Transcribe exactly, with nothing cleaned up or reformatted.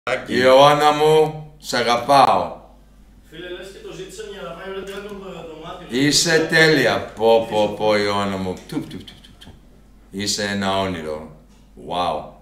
Η Ιωάννα μου, σ' αγαπάω. Φίλε, λες και το ζήτησε για να πάει όλα το δωμάτιο. Είσαι τέλεια. Πω, πω, πω, Ιωάννα μου. Τουπ, τουπ, τουπ, τουπ. Είσαι ένα όνειρο. Wow.